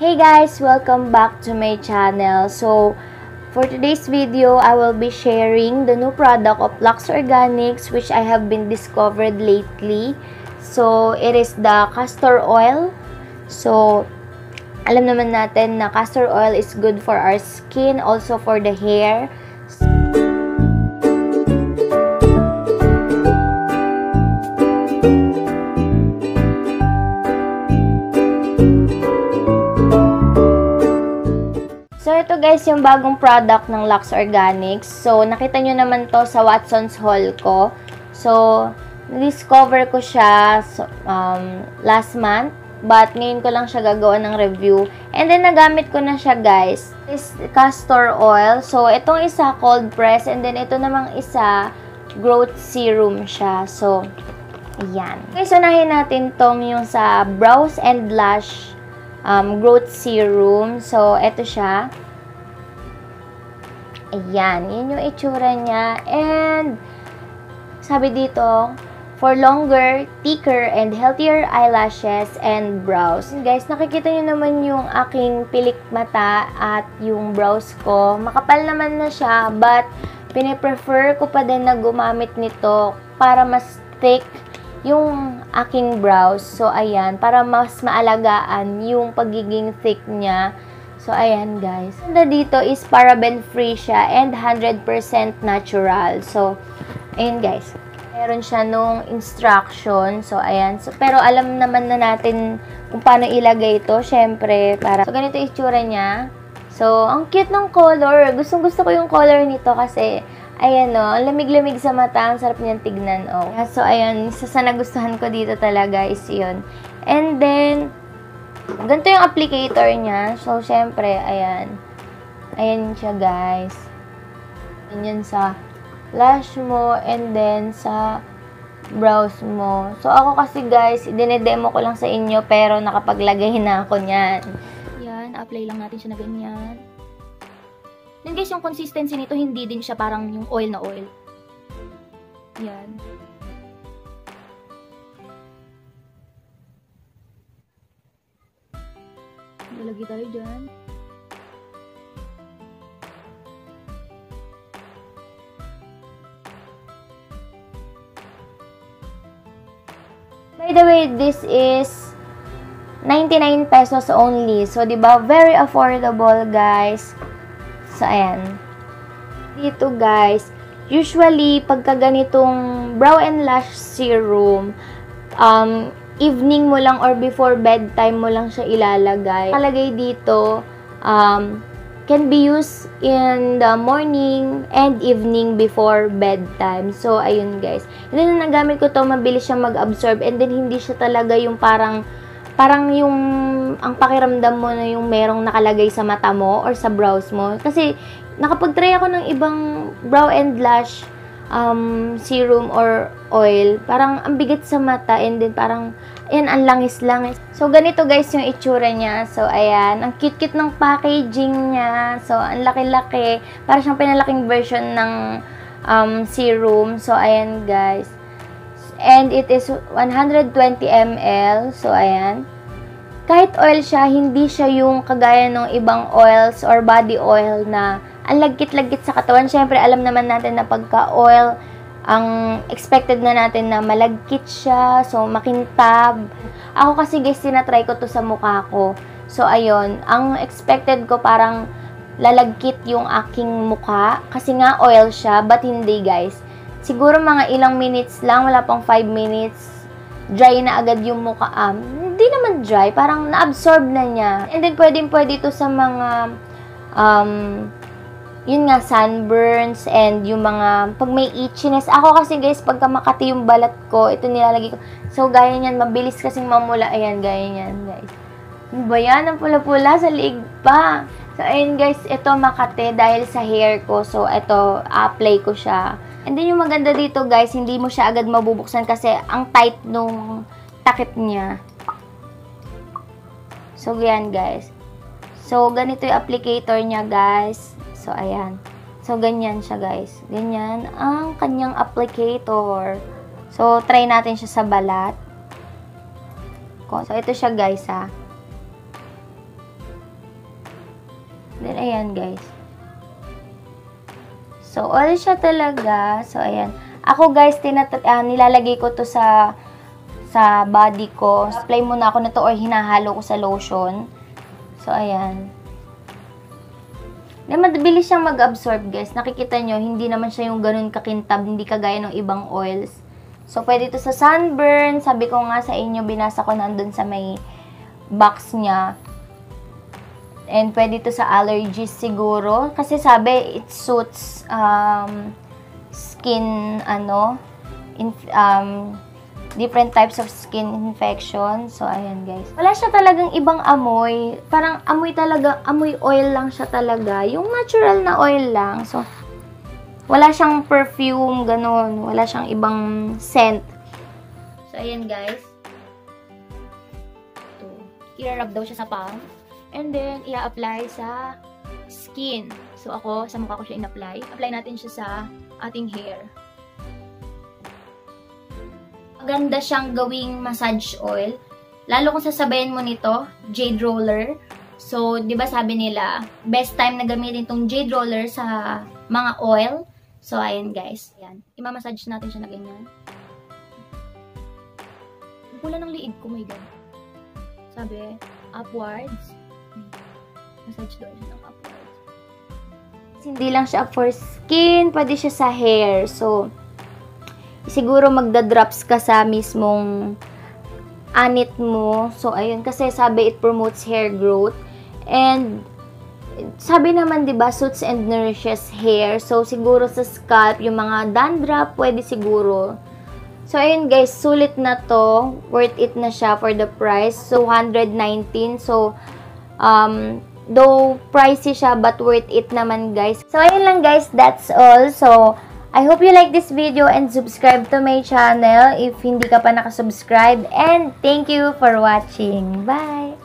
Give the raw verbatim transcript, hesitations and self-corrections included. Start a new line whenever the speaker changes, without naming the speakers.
Hey guys! Welcome back to my channel. So, for today's video, I will be sharing the new product of Lux Organics which I have been discovered lately. So, it is the castor oil. So, alam naman natin na castor oil is good for our skin, also for the hair. So, ito guys, yung bagong product ng Lux Organics. So, nakita nyo naman to sa Watson's haul ko. So, na-discover ko siya so, um, last month. But, ngayon ko lang siya gagawa ng review. And then, nagamit ko na siya guys. This castor oil. So, itong isa cold press. And then, ito namang isa growth serum siya. So, ayan. Okay, so unahin natin tong yung sa brows and lash Um, growth serum. So, eto siya. Ayan. Yun yung itsura niya. And, sabi dito, for longer, thicker, and healthier eyelashes and brows. And guys, nakikita nyo naman yung aking pilik mata at yung brows ko. Makapal naman na siya, but piniprefer ko pa din na gumamit nito para mas thick yung aking brows. So, ayan. Para mas maalagaan yung pagiging thick niya. So, ayan, guys. Ganda dito is paraben-free siya and one hundred percent natural. So, ayan, guys. Meron siya nung instruction. So, ayan. So, pero alam naman na natin kung paano ilagay ito. Syempre, para... So, ganito yung itsura niya. So, ang cute ng color. Gustong-gusto ko yung color nito kasi... Ayan o, ang lamig-lamig sa mata, ang sarap niyan tignan o. Oh. So, ayan, isa sa nagustuhan ko dito talaga is yun. And then, ganito yung applicator niya. So, syempre, ayan. Ayan siya, guys. Ayan sa lash mo and then sa brows mo. So, ako kasi, guys, dinedemo ko lang sa inyo pero nakapaglagay na ako niyan.
Yan, apply lang natin siya na ganyan. Then guys, yung consistency nito, hindi din siya parang yung oil na oil. Yan. Lalagay tayo dyan.
By the way, this is ninety-nine pesos only. So, diba, very affordable, guys. So, ayan. Dito, guys, usually, pagka ganitong brow and lash serum, um, evening mo lang or before bedtime mo lang siya ilalagay. Nakalagay dito, um, can be used in the morning and evening before bedtime. So, ayun, guys. And then, nagamit ko to, mabilis siya mag-absorb and then, hindi siya talaga yung parang parang yung ang pakiramdam mo na yung merong nakalagay sa mata mo or sa brows mo. Kasi nakapag-try ako ng ibang brow and lash um, serum or oil. Parang ang bigat sa mata and then parang ayan, ang langis-langis. So, ganito guys yung itsura niya. So, ayan. Ang cute-cute ng packaging niya. So, ang laki-laki. Parang siyang pinalaking version ng um, serum. So, ayan guys. And it is one hundred twenty milliliters. So, ayan. Kahit oil siya, hindi siya yung kagaya ng ibang oils or body oil na ang lagkit-lagkit sa katawan. Siyempre, alam naman natin na pagka-oil, ang expected na natin na malagkit siya. So, makintab. Ako kasi guys, tinatry ko to sa mukha ko. So, ayun. Ang expected ko parang lalagkit yung aking mukha. Kasi nga oil siya, but hindi guys. Siguro mga ilang minutes lang, wala pang five minutes, dry na agad yung mukha. Um, hindi naman dry, parang na-absorb na niya. And then, pwedeng-pwede ito sa mga, um, yun nga, sunburns and yung mga, pag may itchiness. Ako kasi guys, pagka makati yung balat ko, ito nilalagay ko. So, gaya niyan, mabilis kasing mamula. Ayan, gaya niyan, guys. Ano ba yan? Ang pula-pula sa liig pa. So, ayun guys, ito makati dahil sa hair ko. So, ito, apply ko siya. And then, yung maganda dito, guys, hindi mo siya agad mabubuksan kasi ang tight nung takip niya. So, yan, guys. So, ganito yung applicator niya, guys. So, ayan. So, ganyan siya, guys. Ganyan ang kanyang applicator. So, try natin siya sa balat. So, ito siya, guys, ha. Then, ayan, guys. So, oil siya talaga. So, ayan. Ako, guys, tinat uh, nilalagay ko to sa sa body ko. Apply muna ako na to or hinahalo ko sa lotion. So, ayan. Then, mabilis siyang mag-absorb, guys. Nakikita nyo, hindi naman siya yung ganun kakintab. Hindi kagaya ng ibang oils. So, pwede ito sa sunburn. Sabi ko nga sa inyo, binasa ko nandun sa may box niya. And pwede ito sa allergies siguro. Kasi sabi, it suits um, skin, ano, in, um, different types of skin infection. So, ayan guys. Wala siya talagang ibang amoy. Parang amoy talaga, amoy oil lang siya talaga. Yung natural na oil lang. So, wala siyang perfume, ganun. Wala siyang ibang scent. So, ayan guys.
Ito. I-rub daw siya sa palm. And then, i-apply sa skin. So, ako, sa mukha ko siya in-apply. Apply natin siya sa ating hair. Maganda siyang gawing massage oil. Lalo kung sasabayan mo nito, jade roller. So, di ba sabi nila, best time na gamitin itong jade roller sa mga oil. So, ayan guys. Ayan. Ima-massage natin siya na ganyan. Pula ng liig ko, my God. Sabi, upwards. Massage doon siya ng upwards.
Hindi lang siya for skin, pwede siya sa hair. So, siguro magda-drops ka sa mismong anit mo. So, ayun. Kasi sabi, it promotes hair growth. And, sabi naman, diba, suits and nourishes hair. So, siguro sa scalp, yung mga dandruff, pwede siguro. So, ayun guys, sulit na to. Worth it na siya for the price. So, one hundred nineteen. So, um, though pricey siya, but worth it naman guys. So, ayun lang guys, that's all. So, I hope you like this video and subscribe to my channel if hindi ka pa nakasubscribe. And thank you for watching. Bye!